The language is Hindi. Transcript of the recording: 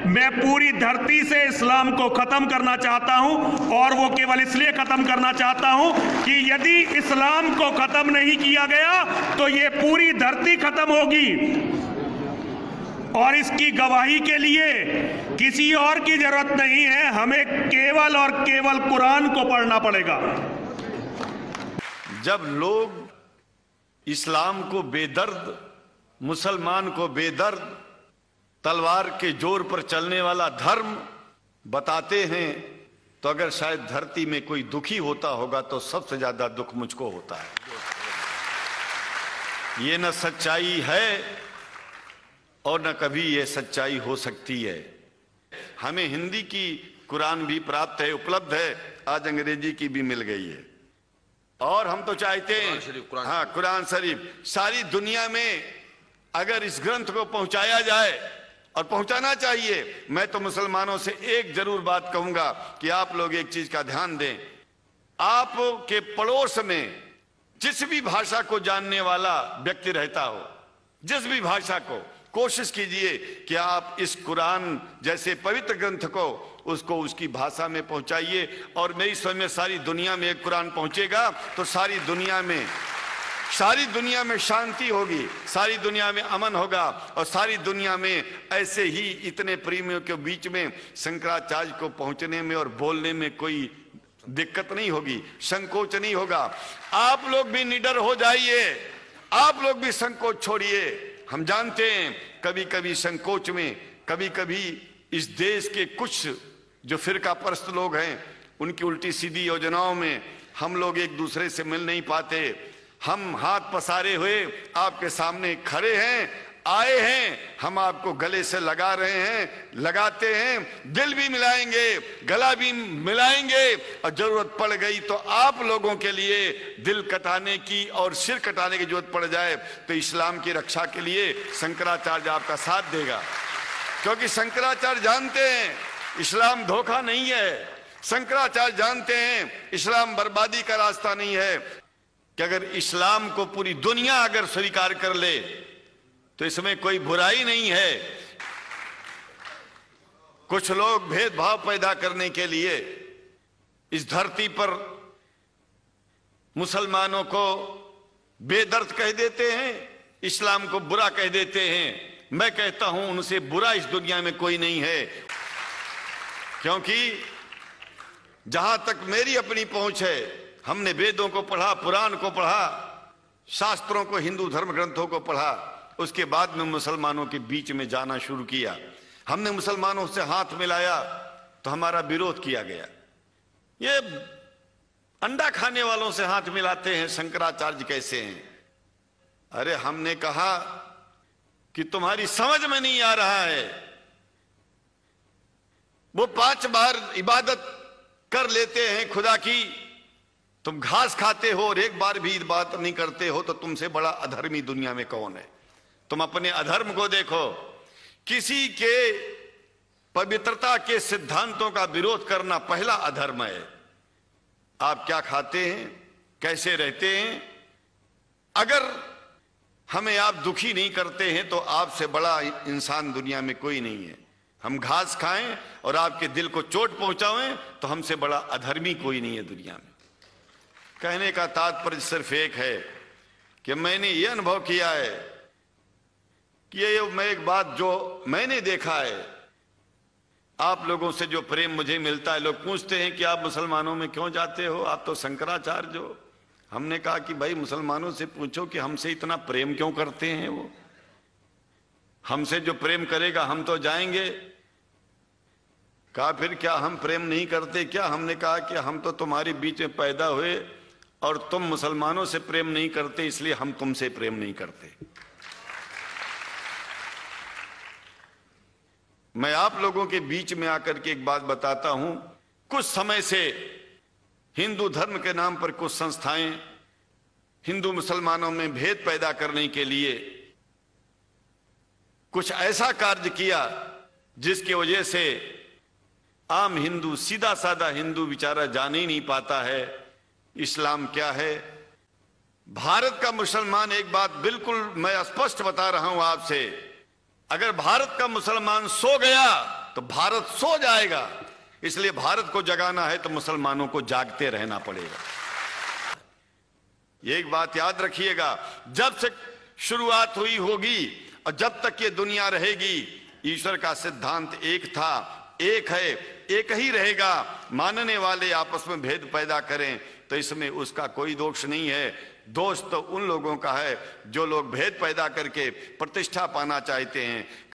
मैं पूरी धरती से इस्लाम को खत्म करना चाहता हूं, और वो केवल इसलिए खत्म करना चाहता हूं कि यदि इस्लाम को खत्म नहीं किया गया तो ये पूरी धरती खत्म होगी। और इसकी गवाही के लिए किसी और की जरूरत नहीं है, हमें केवल और केवल कुरान को पढ़ना पड़ेगा। जब लोग इस्लाम को बेदर्द, मुसलमान को बेदर्द, तलवार के जोर पर चलने वाला धर्म बताते हैं, तो अगर शायद धरती में कोई दुखी होता होगा तो सबसे ज्यादा दुख मुझको होता है। ये न सच्चाई है और न कभी ये सच्चाई हो सकती है। हमें हिंदी की कुरान भी प्राप्त है, उपलब्ध है, आज अंग्रेजी की भी मिल गई है। और हम तो चाहते हैं हाँ, कुरान शरीफ सारी दुनिया में अगर इस ग्रंथ को पहुंचाया जाए, और पहुंचाना चाहिए। मैं तो मुसलमानों से एक जरूर बात कहूंगा कि आप लोग एक चीज का ध्यान दें, आपके पड़ोस में जिस भी भाषा को जानने वाला व्यक्ति रहता हो, जिस भी भाषा को, कोशिश कीजिए कि आप इस कुरान जैसे पवित्र ग्रंथ को उसको उसकी भाषा में पहुंचाइए। और मेरी समझ में सारी दुनिया में एक कुरान पहुंचेगा तो सारी दुनिया में शांति होगी, सारी दुनिया में अमन होगा, और सारी दुनिया में ऐसे ही इतने प्रेमियों के बीच में शंकराचार्य को पहुंचने में और बोलने में कोई दिक्कत नहीं होगी, संकोच नहीं होगा। आप लोग भी निडर हो जाइए, आप लोग भी संकोच छोड़िए। हम जानते हैं कभी कभी संकोच में, कभी कभी इस देश के कुछ जो फिरका परस्त लोग हैं उनकी उल्टी सीधी योजनाओं में हम लोग एक दूसरे से मिल नहीं पाते। हम हाथ पसारे हुए आपके सामने खड़े हैं, आए हैं, हम आपको गले से लगा रहे हैं, लगाते हैं, दिल भी मिलाएंगे, गला भी मिलाएंगे, और जरूरत पड़ गई तो आप लोगों के लिए दिल कटाने की और सिर कटाने की जरूरत पड़ जाए तो इस्लाम की रक्षा के लिए शंकराचार्य आपका साथ देगा। क्योंकि शंकराचार्य जानते हैं इस्लाम धोखा नहीं है, शंकराचार्य जानते हैं इस्लाम बर्बादी का रास्ता नहीं है, कि अगर इस्लाम को पूरी दुनिया अगर स्वीकार कर ले तो इसमें कोई बुराई नहीं है। कुछ लोग भेदभाव पैदा करने के लिए इस धरती पर मुसलमानों को बेदर्द कह देते हैं, इस्लाम को बुरा कह देते हैं। मैं कहता हूं उनसे बुरा इस दुनिया में कोई नहीं है, क्योंकि जहां तक मेरी अपनी पहुंच है, हमने वेदों को पढ़ा, पुराण को पढ़ा, शास्त्रों को, हिंदू धर्म ग्रंथों को पढ़ा, उसके बाद में मुसलमानों के बीच में जाना शुरू किया। हमने मुसलमानों से हाथ मिलाया तो हमारा विरोध किया गया। ये अंडा खाने वालों से हाथ मिलाते हैं, शंकराचार्य कैसे हैं? अरे हमने कहा कि तुम्हारी समझ में नहीं आ रहा है, वो 5 बार इबादत कर लेते हैं खुदा की, तुम घास खाते हो और एक बार भी इबादत नहीं करते हो, तो तुमसे बड़ा अधर्मी दुनिया में कौन है? तुम अपने अधर्म को देखो। किसी के पवित्रता के सिद्धांतों का विरोध करना पहला अधर्म है। आप क्या खाते हैं, कैसे रहते हैं, अगर हमें आप दुखी नहीं करते हैं तो आपसे बड़ा इंसान दुनिया में कोई नहीं है। हम घास खाएं और आपके दिल को चोट पहुंचाएं तो हमसे बड़ा अधर्मी कोई नहीं है दुनिया में। कहने का तात्पर्य सिर्फ एक है कि मैंने ये अनुभव किया है कि ये मैं एक बात जो मैंने देखा है, आप लोगों से जो प्रेम मुझे मिलता है, लोग पूछते हैं कि आप मुसलमानों में क्यों जाते हो, आप तो शंकराचार्य हो। हमने कहा कि भाई मुसलमानों से पूछो कि हमसे इतना प्रेम क्यों करते हैं, वो हमसे जो प्रेम करेगा हम तो जाएंगे। कहा फिर क्या हम प्रेम नहीं करते क्या? हमने कहा कि हम तो तुम्हारे बीच में पैदा हुए और तुम मुसलमानों से प्रेम नहीं करते, इसलिए हम तुमसे प्रेम नहीं करते। मैं आप लोगों के बीच में आकर के एक बात बताता हूं। कुछ समय से हिंदू धर्म के नाम पर कुछ संस्थाएं हिंदू मुसलमानों में भेद पैदा करने के लिए कुछ ऐसा कार्य किया जिसकी वजह से आम हिंदू, सीधा साधा हिंदू बेचारा जान ही नहीं पाता है इस्लाम क्या है। भारत का मुसलमान, एक बात बिल्कुल मैं स्पष्ट बता रहा हूं आपसे, अगर भारत का मुसलमान सो गया तो भारत सो जाएगा। इसलिए भारत को जगाना है तो मुसलमानों को जागते रहना पड़ेगा। एक बात याद रखिएगा, जब से शुरुआत हुई होगी और जब तक ये दुनिया रहेगी, ईश्वर का सिद्धांत एक था, एक है, एक ही रहेगा। मानने वाले आपस में भेद पैदा करें तो इसमें उसका कोई दोष नहीं है। दोष तो उन लोगों का है जो लोग भेद पैदा करके प्रतिष्ठा पाना चाहते हैं।